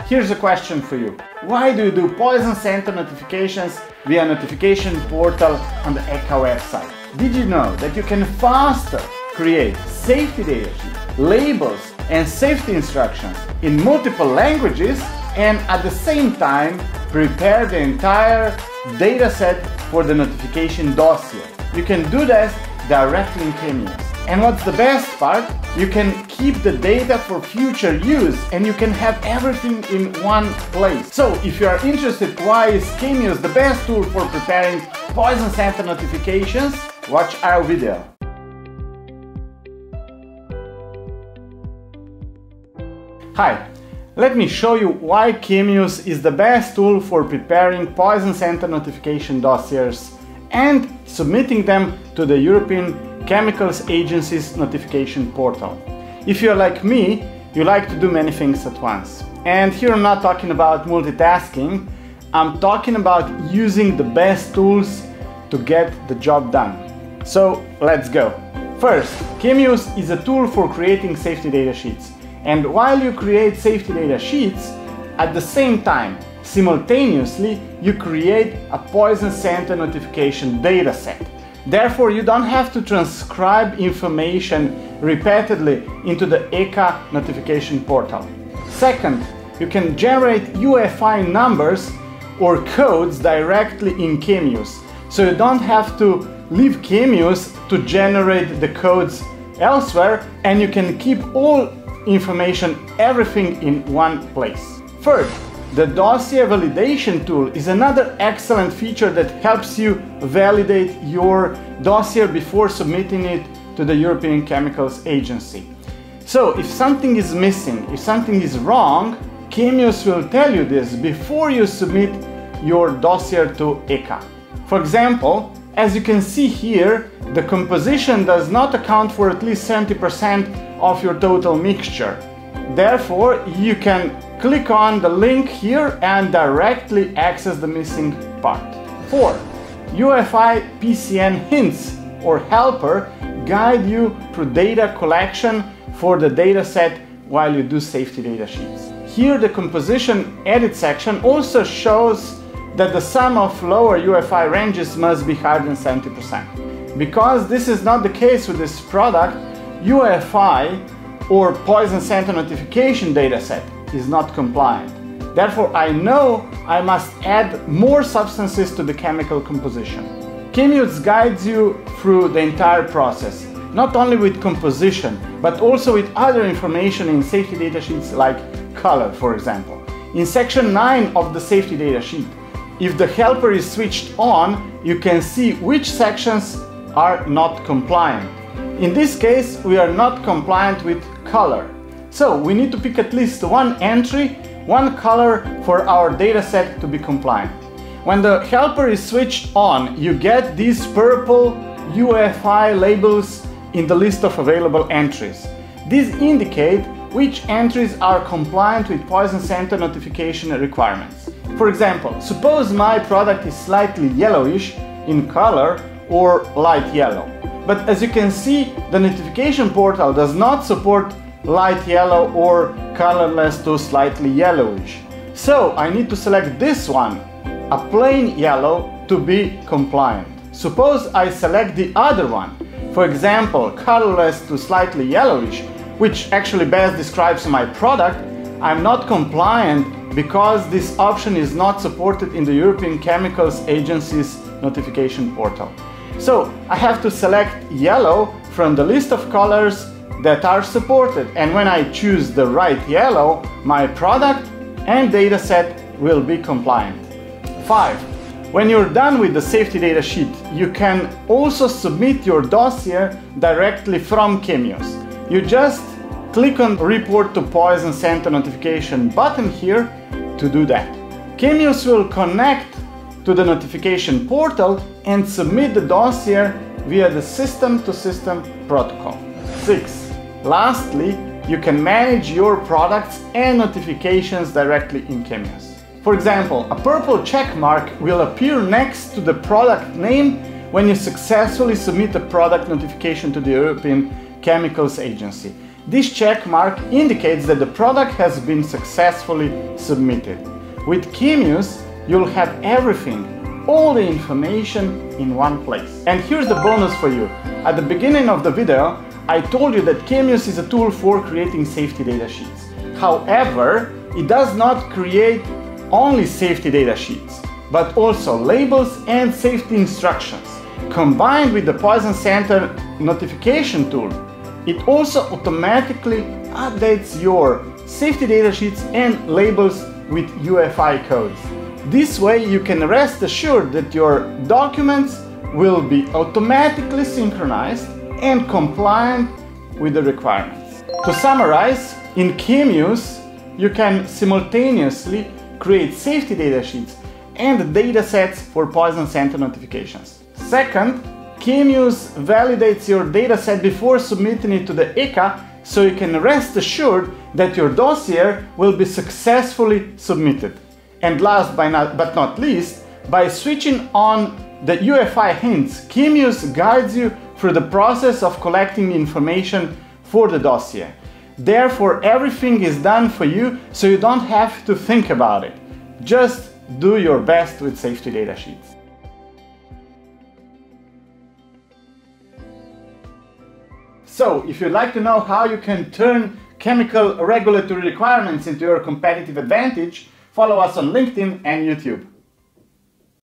Here's a question for you. Why do you do poison center notifications via notification portal on the ECHA website? Did you know that you can faster create safety data sheets, labels and safety instructions in multiple languages and at the same time prepare the entire dataset for the notification dossier? You can do that directly in Chemius. And what's the best part? You can keep the data for future use and you can have everything in one place. So if you are interested why is Chemius the best tool for preparing poison center notifications, watch our video. Hi, let me show you why Chemius is the best tool for preparing poison center notification dossiers and submitting them to the European Chemicals Agency's notification portal. If you're like me, you like to do many things at once. And here I'm not talking about multitasking, I'm talking about using the best tools to get the job done. So let's go. First, Chemius is a tool for creating safety data sheets. And while you create safety data sheets, at the same time, simultaneously, you create a poison center notification dataset. Therefore, you don't have to transcribe information repeatedly into the ECHA notification portal. Second, you can generate UEFI numbers or codes directly in Chemius. So you don't have to leave Chemius to generate the codes elsewhere, and you can keep all information, everything in one place. Third, the dossier validation tool is another excellent feature that helps you validate your dossier before submitting it to the European Chemicals Agency. So if something is missing, if something is wrong, Chemius will tell you this before you submit your dossier to ECHA. For example, as you can see here, the composition does not account for at least 70% of your total mixture. Therefore, you can click on the link here and directly access the missing part. 4. UEFI PCN hints or helper guide you through data collection for the dataset while you do safety data sheets. Here the composition edit section also shows that the sum of lower UEFI ranges must be higher than 70%. Because this is not the case with this product, UEFI or poison center notification dataset is not compliant. Therefore, I know I must add more substances to the chemical composition. Chemius guides you through the entire process, not only with composition, but also with other information in safety data sheets like color, for example. In section 9 of the safety data sheet, if the helper is switched on, you can see which sections are not compliant. In this case, we are not compliant with color. So we need to pick at least one entry, one color for our dataset to be compliant. When the helper is switched on, you get these purple UEFI labels in the list of available entries. These indicate which entries are compliant with poison center notification requirements. For example, suppose my product is slightly yellowish in color or light yellow. But as you can see, the notification portal does not support light yellow or colorless to slightly yellowish. So I need to select this one, a plain yellow, to be compliant. Suppose I select the other one, for example, colorless to slightly yellowish, which actually best describes my product. I'm not compliant because this option is not supported in the European Chemicals Agency's notification portal. So I have to select yellow from the list of colors that are supported, and when I choose the right yellow, my product and dataset will be compliant. 5. When you're done with the safety data sheet, you can also submit your dossier directly from Chemius. You just click on Report to Poison Center Notification button here to do that. Chemius will connect to the notification portal and submit the dossier via the system-to-system protocol. 6. Lastly, you can manage your products and notifications directly in Chemius. For example, a purple check mark will appear next to the product name when you successfully submit a product notification to the European Chemicals Agency. This check mark indicates that the product has been successfully submitted. With Chemius, you'll have everything, all the information in one place. And here's the bonus for you. At the beginning of the video, I told you that Chemius is a tool for creating safety data sheets. However, it does not create only safety data sheets, but also labels and safety instructions. Combined with the Poison Center notification tool, it also automatically updates your safety data sheets and labels with UFI codes. This way you can rest assured that your documents will be automatically synchronized and compliant with the requirements. To summarize, in Chemius, you can simultaneously create safety data sheets and data sets for Poison Center notifications. Second, Chemius validates your dataset before submitting it to the ECHA, so you can rest assured that your dossier will be successfully submitted. And last but not least, by switching on the UFI hints, Chemius guides you through the process of collecting information for the dossier. Therefore, everything is done for you, so you don't have to think about it. Just do your best with safety data sheets. So, if you'd like to know how you can turn chemical regulatory requirements into your competitive advantage, follow us on LinkedIn and YouTube.